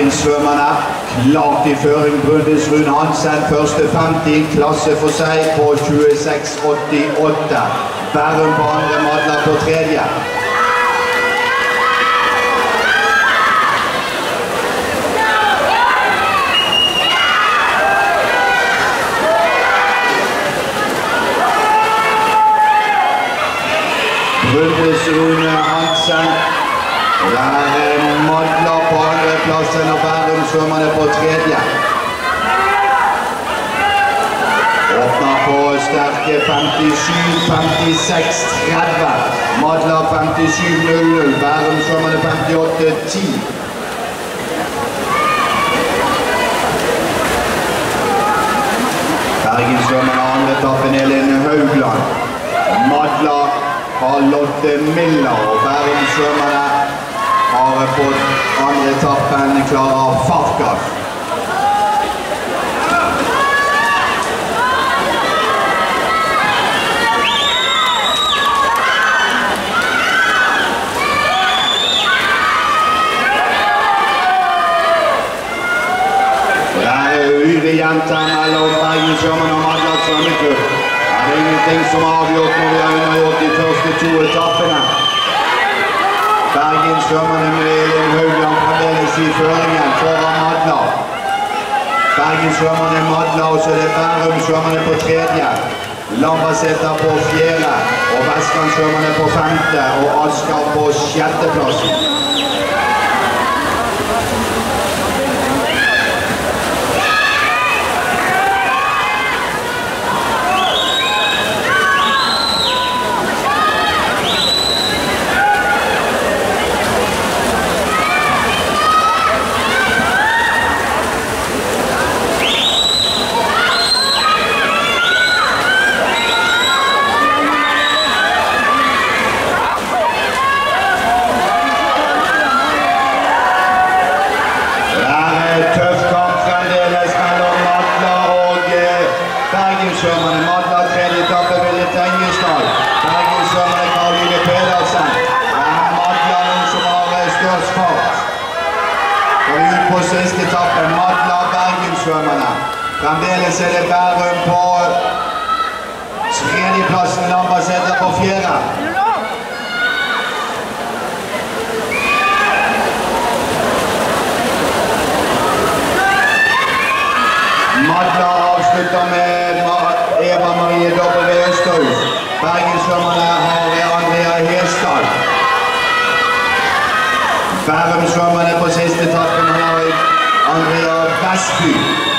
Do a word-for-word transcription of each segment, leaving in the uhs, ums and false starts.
Bergenssvømmerne klart i føring. Brundis Rune Hansen, første femti, klasse for seg på tjueseks åttiåtte. Bærum på andre, Madla på tredje. Brundis Rune Hansen. Der er Madla på andre plassen og Bærumssvømmerne på tredje. Åpner på sterke femtisju femtiseks tretti. Madla femtisju null null. Bærumssvømmerne femtiåtte ti. Bergenssvømmerne andre etappen Elin Haugland. Madla har Lotte Miller, og Bærumssvømmerne har fått andre etappen Klara Farkas. Det er uvejevnt mellom Bergenssvømmerne og Madla svømmeklubb. Det er ingenting som er avgjort når vi har unnagjort de første to etappene. Bergenssvømmerne med Elin Haugland fremdeles i føringen foran Madla. Bergenssvømmerne Madla, og så er det Bærumssvømmerne på tredje. Lambertseter på fjerde, og Vestlandssvømmerne på femte, og Asker på sjetteplassen. Bergenssvømmerne Madla tredje etappe vil til Engesdal. Bergenssvømmerne Karl-Line Pedersen. Det er Madla nå som har størst fart. Og ut på siste etappe Madla Bergenssvømmerne. Fremdeles er det Bærum på tredjeplassen, Lambertseter på fjerde. Madla avslutter med Eva Marie W. Østhaus. Bergenssvømmerne har Andrea Hestad. Bærumssvømmerne på siste etappen har Andrea Vestby.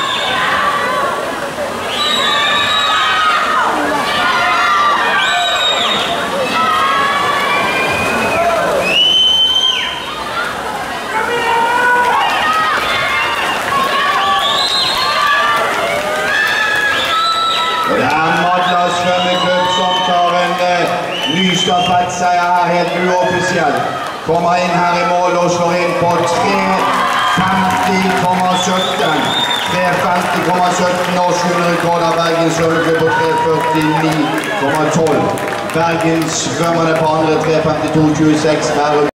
Det er Madla svømmeklubb som tar en eh, ny stafettseier her, helt uoffisielt. Kommer inn her i mål og slår inn på tre femti komma sytten. tre femti komma sytten norsk underrekord av Bergens svømmeklubb på tre førtini komma tolv. Bergens svømmerne på andre tre femtito komma tjueseks.